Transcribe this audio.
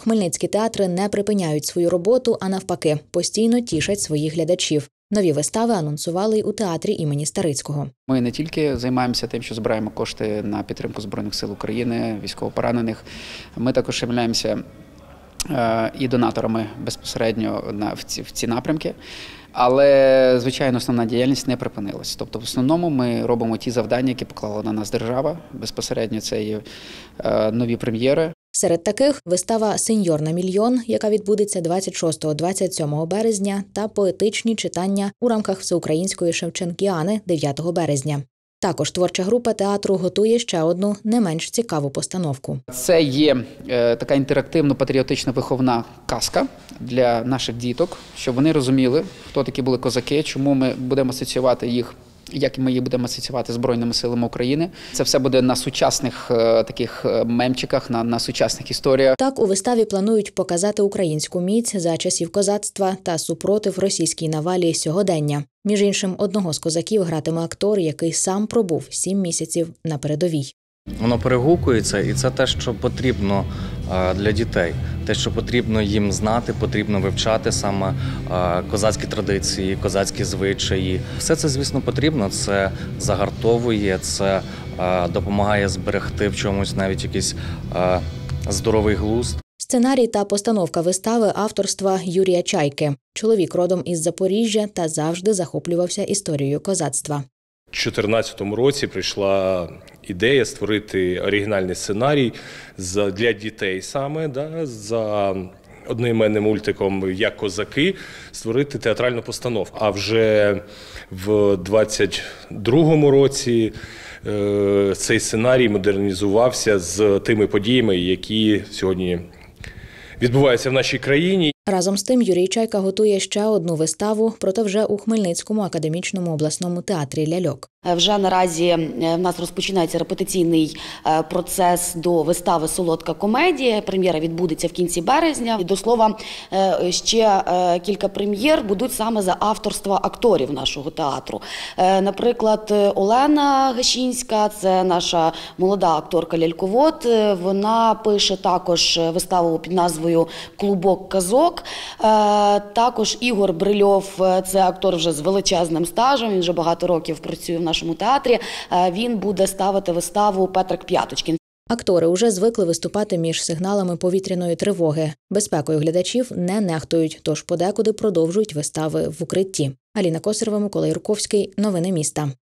Хмельницькі театри не припиняють свою роботу, а навпаки, постійно тішать своїх глядачів. Нові вистави анонсували й у театрі імені Старицького. Ми не тільки займаємося тим, що збираємо кошти на підтримку Збройних сил України, військовополонених, ми також являємося і донаторами безпосередньо в ці напрямки. Але, звичайно, основна діяльність не припинилась. Тобто, в основному ми робимо ті завдання, які поклала на нас держава. Безпосередньо це є нові прем'єри. Серед таких – вистава «Сеньор на мільйон», яка відбудеться 26-27 березня, та поетичні читання у рамках Всеукраїнської Шевченкіани 9 березня. Також творча група театру готує ще одну не менш цікаву постановку. Це є така інтерактивно-патріотична виховна казка для наших діток, щоб вони розуміли, хто такі були козаки, чому ми будемо асоціювати їх, як ми їх будемо асоціювати з Збройними силами України. Це все буде на сучасних таких мемчиках, на сучасних історіях. Так, у виставі планують показати українську міць за часів козацтва та супротив російській навалі сьогодення. Між іншим, одного з козаків гратиме актор, який сам пробув 7 місяців на передовій. Воно перегукується, і це те, що потрібно для дітей. Те, що потрібно їм знати, потрібно вивчати саме козацькі традиції, козацькі звичаї. Все це, звісно, потрібно. Це загартовує, це допомагає зберегти в чомусь навіть якийсь здоровий глузд. Сценарій та постановка вистави авторства Юрія Чайки. Чоловік родом із Запоріжжя та завжди захоплювався історією козацтва. У 2014 році прийшла ідея створити оригінальний сценарій для дітей саме, за одноіменним мультиком «Як козаки», створити театральну постановку. А вже в 2022 році цей сценарій модернізувався з тими подіями, які сьогодні відбуваються в нашій країні. Разом з тим Юрій Чайка готує ще одну виставу, проте вже у Хмельницькому академічному обласному театрі ляльок. Вже наразі в нас розпочинається репетиційний процес до вистави «Солодка комедія». Прем'єра відбудеться в кінці березня. І, до слова, ще кілька прем'єр будуть саме за авторства акторів нашого театру. Наприклад, Олена Гащинська, це наша молода акторка ляльковод. Вона пише також виставу під назвою «Клубок казок». Також Ігор Брильов, це актор вже з величезним стажем, він вже багато років працює в нашому театрі. Він буде ставити виставу «Петрик П'яточкін». Актори уже звикли виступати між сигналами повітряної тривоги. Безпекою глядачів не нехтують, тож подекуди продовжують вистави в укритті. Аліна Косарєва, Микола Юрковський. Новини міста.